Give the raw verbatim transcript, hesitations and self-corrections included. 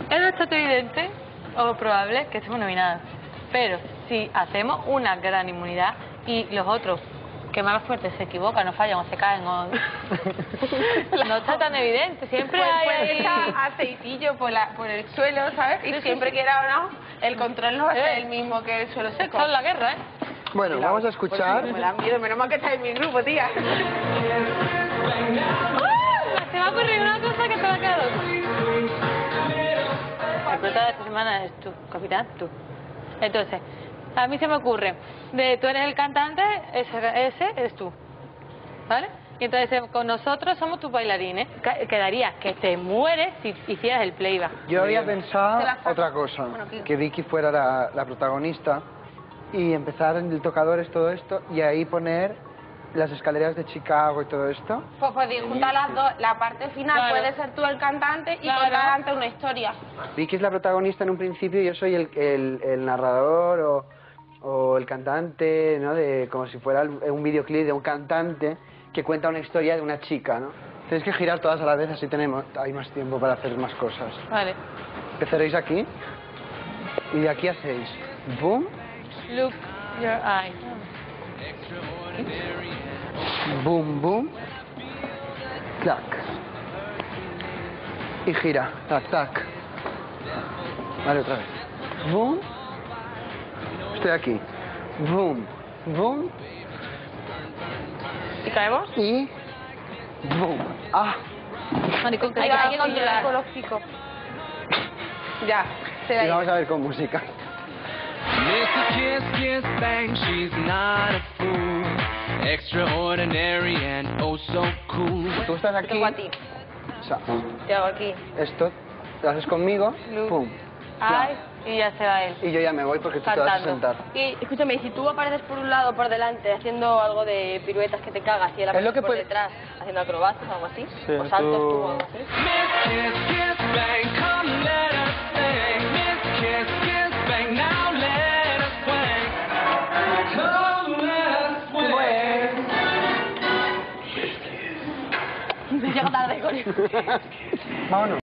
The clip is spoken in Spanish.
Es bastante evidente o probable que estemos nominadas. Pero si hacemos una gran inmunidad y los otros, que mala suerte, se equivocan, no fallan o se caen o... no está tan evidente, siempre Pues hay puede ahí... estar aceitillo por, la, por el suelo, ¿sabes? Y Sí, sí, siempre sí. quiera o no, el control no va a ser Eh. el mismo que el suelo seco. Esto es la guerra, ¿eh? Bueno, vamos a escuchar. Me da miedo, menos mal que estás en mi grupo, tía. ¡Ah! Se me ha ocurrido una cosa que te va a quedar loco. El prota de esta semana es tú, capitán, tú. Entonces, a mí se me ocurre, de tú eres el cantante, ese, ese eres tú, ¿vale? Y entonces con nosotros somos tus bailarines. Ca- Quedaría que te mueres si hicieras el playback. Yo había pensado Te la saco. otra cosa, Bueno, ¿qué? que Vicky fuera la, la protagonista y empezar en el tocadores todo esto y ahí poner las escaleras de Chicago y todo esto. Pues podéis juntar las dos. La parte final Claro. puede ser tú el cantante y Claro. contar antes una historia. Vicky es la protagonista en un principio y yo soy el, el, el narrador o, o el cantante, ¿no? De, como si fuera el- un videoclip de un cantante que cuenta una historia de una chica, ¿no? Tenéis que girar todas a la vez, así tenemos, hay más tiempo para hacer más cosas. Vale. Empezaréis aquí y de aquí hacéis boom, Look your eye. boom, boom, tac. Y gira, tac, tac. Vale, otra vez. Boom. Estoy aquí. Boom, boom ¿Y caemos? y boom. Ah, Maricón, que Hay, se hay que queda controlar con con los picos. Ya, se y va a vamos ir. a ver con música. Mister Kiss Kiss Bang, she's not a fool. Extraordinary and oh so cool. Tú estás Te aquí. toco a ti. O sea, Te hago aquí. esto lo haces conmigo. Look. Pum. Ay, y ya se va él. Y yo ya me voy porque tú te vas a Cantando. sentar. Y escúchame, y si tú apareces por un lado o por delante haciendo algo de piruetas que te cagas y él Es lo aparece que por puede- detrás haciendo acrobacias o algo así, Sí, o saltos tú- tú o algo así. Miss Kiss Kiss Bang, come let us sing. Miss Kiss Kiss Bang, now let us swing. Come let us swing. Llega tarde con eso. Vámonos.